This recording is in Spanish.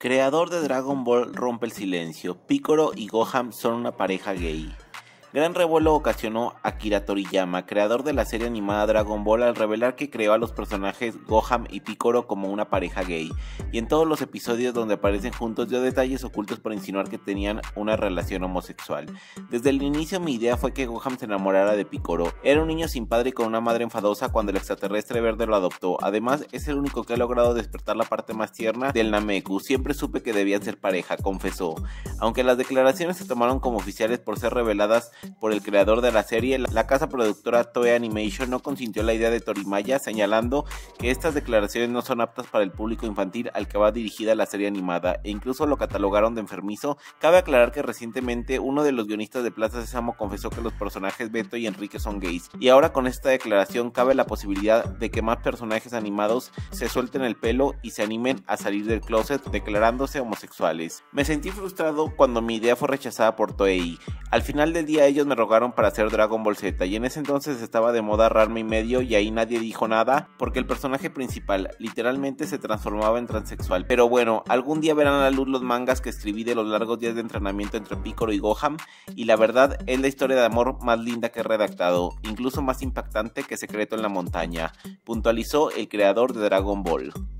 Creador de Dragon Ball rompe el silencio. Piccolo y Gohan son una pareja gay. Gran revuelo ocasionó Akira Toriyama, creador de la serie animada Dragon Ball, al revelar que creó a los personajes Gohan y Piccolo como una pareja gay, y en todos los episodios donde aparecen juntos dio detalles ocultos para insinuar que tenían una relación homosexual. Desde el inicio mi idea fue que Gohan se enamorara de Piccolo. Era un niño sin padre y con una madre enfadosa cuando el extraterrestre verde lo adoptó. Además, es el único que ha logrado despertar la parte más tierna del Nameku. Siempre supe que debían ser pareja, confesó. Aunque las declaraciones se tomaron como oficiales por ser reveladas por el creador de la serie, la casa productora Toei Animation no consintió la idea de Toriyama, señalando que estas declaraciones no son aptas para el público infantil al que va dirigida la serie animada, e incluso lo catalogaron de enfermizo. Cabe aclarar que recientemente uno de los guionistas de Plaza Sésamo confesó que los personajes Beto y Enrique son gays, y ahora con esta declaración cabe la posibilidad de que más personajes animados se suelten el pelo y se animen a salir del closet declarándose homosexuales. Me sentí frustrado cuando mi idea fue rechazada por Toei. Al final del día ellos me rogaron para hacer Dragon Ball Z, y en ese entonces estaba de moda Ranma y medio, y ahí nadie dijo nada porque el personaje principal literalmente se transformaba en transexual. Pero bueno, algún día verán a la luz los mangas que escribí de los largos días de entrenamiento entre Piccolo y Gohan, y la verdad es la historia de amor más linda que he redactado, incluso más impactante que Secreto en la Montaña, puntualizó el creador de Dragon Ball.